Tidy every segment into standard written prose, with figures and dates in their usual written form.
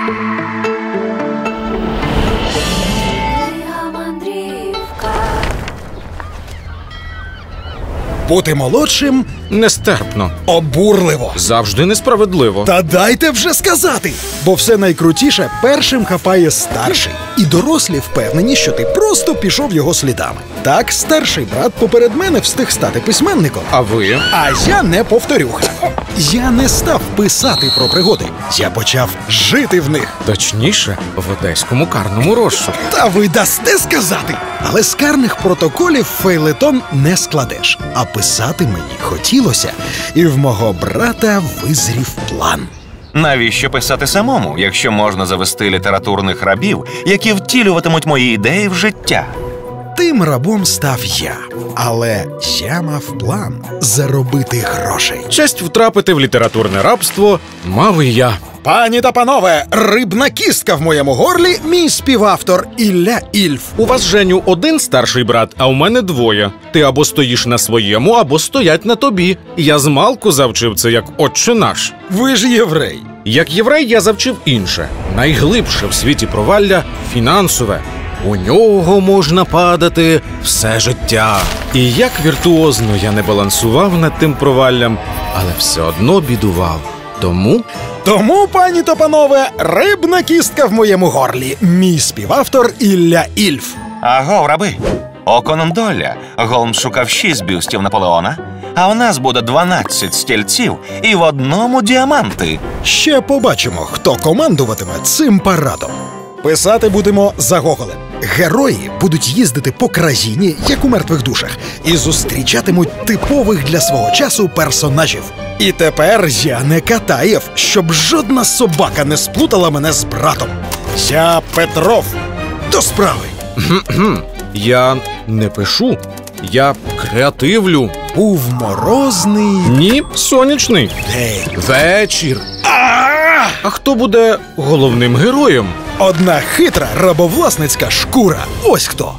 Бути молодшим Нестерпно. обурливо. Завжди несправедливо. Та дайте вже сказати! Бо все найкрутіше першим хапає старший. І дорослі впевнені, що ти просто пішов його слідами. Так, старший брат поперед мене встиг стати письменником. А ви? А я не повторюха. Я не став писати про пригоди. Я почав жити в них. Точніше, в одеському карному розшуку. Та ви дасте сказати! Але з карних протоколів фейлетон не складеш. А писати мені хотілося, і в мого брата визрів план. Навіщо писати самому, якщо можна завести літературних рабів, які втілюватимуть мої ідеї в життя? Тим рабом став я. Але я мав план заробити грошей. Честь втрапити в літературне рабство мав і я. Пані та панове, рибна кістка в моєму горлі – мій співавтор Ілля Ільф. У вас, Женю, один старший брат, а у мене двоє. Ти або стоїш на своєму, або стоять на тобі. Я змалку завчив це як «Отче наш». Ви ж єврей. Як єврей я завчив інше. Найглибше в світі провалля – фінансове. У нього можна падати все життя. І як віртуозно я не балансував над тим проваллям, але все одно бідував. Тому, пані та панове, рибна кістка в моєму горлі – мій співавтор Ілля Ільф. Аго, раби! Оконом доля. Голмс шукав 6 бюстів Наполеона, а у нас буде 12 стільців і в одному діаманти. Ще побачимо, хто командуватиме цим парадом. Писати будемо за Гоголем. Герої будуть їздити по країні, як у «Мертвих душах», і зустрічатимуть типових для свого часу персонажів. І тепер я не Катаєв, щоб жодна собака не сплутала мене з братом. Я Петров. До справи. я не пишу, я креативлю. Був морозний Ні, сонячний. день. Вечір. А хто буде головним героєм? Одна хитра рабовласницька шкура. Ось хто.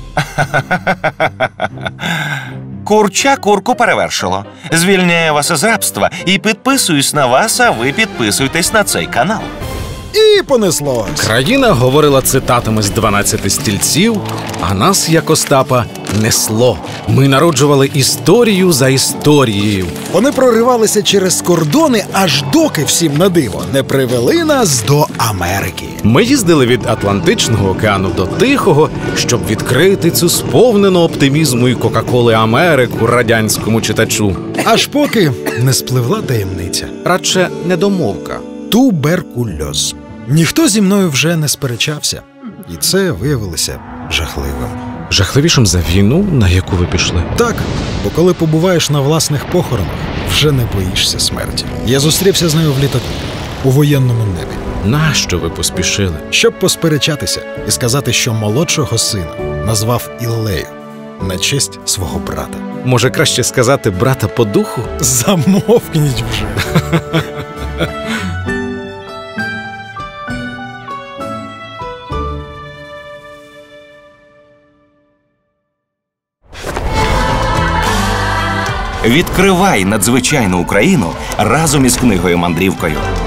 Курча курку перевершило. Звільняю вас із рабства і підписуюсь на вас, а ви підписуйтесь на цей канал. І понеслось. Країна говорила цитатами з 12 стільців, а нас, як Остапа, несло. Ми народжували історію за історією. Вони проривалися через кордони, аж доки всім на диво не привели нас до Америки. Ми їздили від Атлантичного океану до Тихого, щоб відкрити цю сповнену оптимізму і Кока-Коли Америку радянському читачу. Аж поки не спливла таємниця. Радше недомовка. Туберкульоз. Ніхто зі мною вже не сперечався. І це виявилося жахливим. Жахливішим за війну, на яку ви пішли? Так, бо коли побуваєш на власних похоронах, вже не боїшся смерті. Я зустрівся з нею в літаку, у воєнному небі. Нащо ви поспішили? Щоб посперечатися і сказати, що молодшого сина назвав Іллею на честь свого брата. Може, краще сказати брата по духу? Замовкніть вже. Відкривай надзвичайну Україну разом із книгою-мандрівкою.